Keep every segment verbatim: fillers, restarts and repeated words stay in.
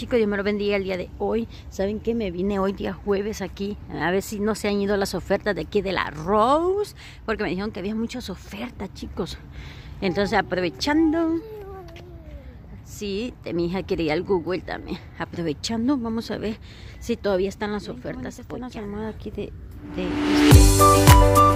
chicos, Dios me lo bendiga el día de hoy. ¿Saben qué? Me vine hoy día jueves aquí, a ver si no se han ido las ofertas de aquí de la Rose, porque me dijeron que había muchas ofertas, chicos. Entonces aprovechando, sí, mi hija quería el Google también. Aprovechando, vamos a ver si todavía están las ofertas. Están las almohadas aquí de... de...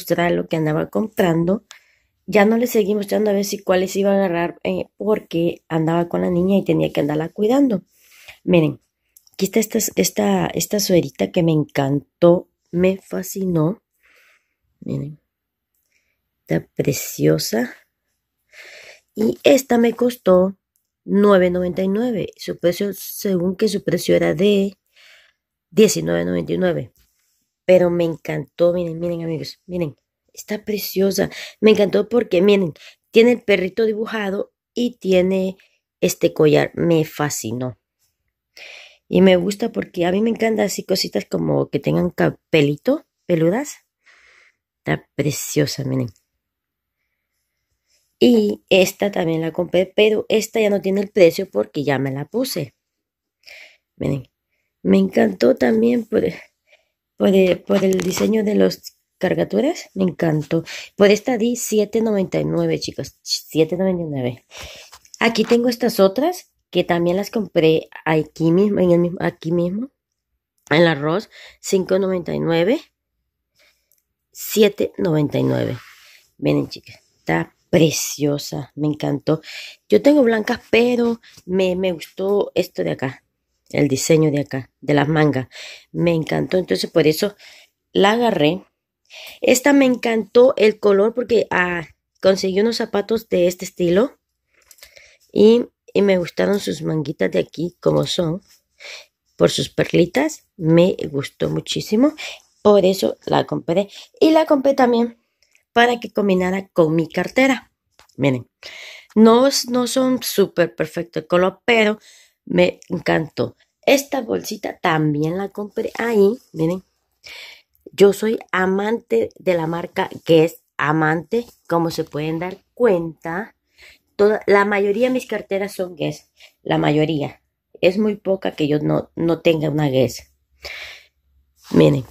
mostrar lo que andaba comprando. Ya no les seguí mostrando a ver si cuáles iba a agarrar eh, porque andaba con la niña y tenía que andarla cuidando. Miren, aquí está esta, esta, esta suerita que me encantó, me fascinó. Miren, está preciosa. Y esta me costó nueve noventa y nueve. Su precio, según que su precio era de diecinueve noventa y nueve. Pero me encantó, miren, miren amigos, miren, está preciosa. Me encantó porque, miren, tiene el perrito dibujado y tiene este collar. Me fascinó. Y me gusta porque a mí me encantan así cositas como que tengan pelito, peludas. Está preciosa, miren. Y esta también la compré, pero esta ya no tiene el precio porque ya me la puse. Miren, me encantó también por, por, el, por el diseño de los cargaturas. Me encantó. Por esta di siete noventa y nueve, chicos. siete noventa y nueve. Aquí tengo estas otras que también las compré aquí mismo, en el mismo, aquí mismo, en la Ross. cinco noventa y nueve. siete noventa y nueve. Miren, chicas, está preciosa, me encantó. Yo tengo blancas, pero me, me gustó esto de acá, el diseño de acá, de las mangas. Me encantó, entonces por eso la agarré. Esta me encantó el color porque ah, conseguí unos zapatos de este estilo. Y, y me gustaron sus manguitas de aquí, como son. Por sus perlitas, me gustó muchísimo. Por eso la compré. Y la compré también para que combinara con mi cartera. Miren, no, no son súper perfecto el color, pero me encantó. Esta bolsita también la compré ahí. Miren, yo soy amante de la marca Guess, amante, como se pueden dar cuenta. Toda, la mayoría de mis carteras son Guess, la mayoría. Es muy poca que yo no, no tenga una Guess. Miren.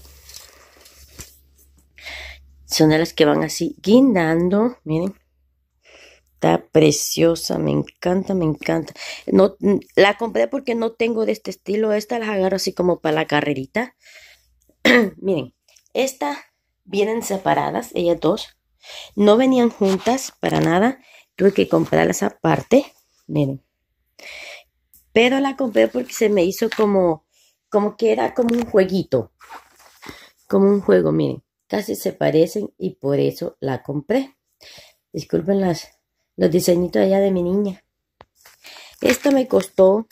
Son de las que van así guindando. Miren. Está preciosa. Me encanta, me encanta. No, la compré porque no tengo de este estilo. Esta las agarro así como para la carrerita. Miren. Estas vienen separadas. Ellas dos. No venían juntas para nada. Tuve que comprarlas aparte. Miren. Pero la compré porque se me hizo como, como que era como un jueguito. Como un juego, miren. Casi se parecen y por eso la compré. Disculpen las, los diseñitos allá de mi niña. Esta me costó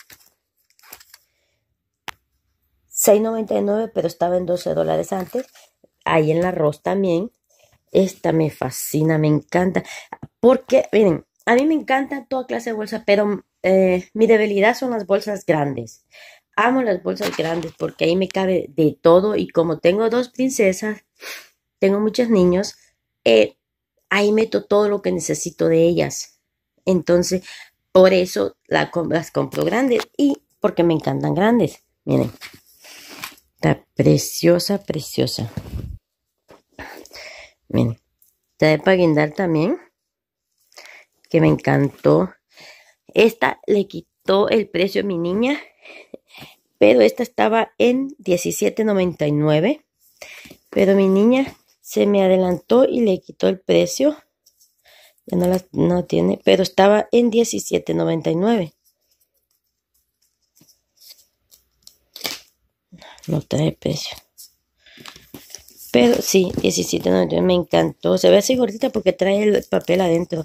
seis noventa y nueve, pero estaba en doce dólares antes. Ahí en la Ross también. Esta me fascina, me encanta. Porque, miren, a mí me encanta toda clase de bolsas, pero eh, mi debilidad son las bolsas grandes. Amo las bolsas grandes porque ahí me cabe de todo. Y como tengo dos princesas, tengo muchos niños, eh, ahí meto todo lo que necesito de ellas. Entonces, por eso la, las compro grandes y porque me encantan grandes. Miren, está preciosa, preciosa. Miren, está de para guindar también, que me encantó. Esta le quitó el precio a mi niña, pero esta estaba en diecisiete noventa y nueve. Pero mi niña se me adelantó y le quitó el precio. Ya no la no tiene, pero estaba en diecisiete noventa y nueve. No trae precio. Pero sí, diecisiete noventa y nueve. Me encantó. Se ve así gordita porque trae el papel adentro.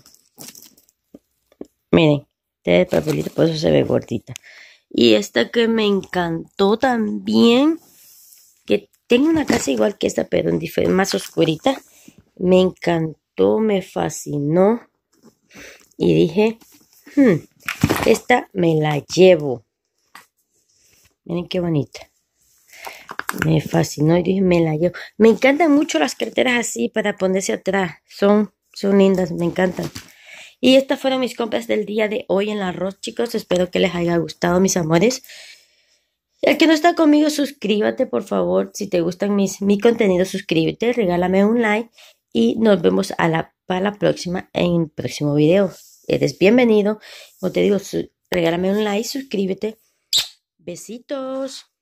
Miren, trae el papelito, por eso se ve gordita. Y esta que me encantó también, que tengo una casa igual que esta, pero en más oscurita. Me encantó, me fascinó. Y dije, hmm, esta me la llevo. Miren qué bonita. Me fascinó y dije, me la llevo. Me encantan mucho las carteras así para ponerse atrás. Son, son lindas, me encantan. Y estas fueron mis compras del día de hoy en la Ross, chicos. Espero que les haya gustado, mis amores. El que no está conmigo, suscríbete, por favor. Si te gustan mis, mi contenido, suscríbete, regálame un like. Y nos vemos a la, para la próxima en el próximo video. Eres bienvenido. Como te digo, regálame un like, suscríbete. Besitos.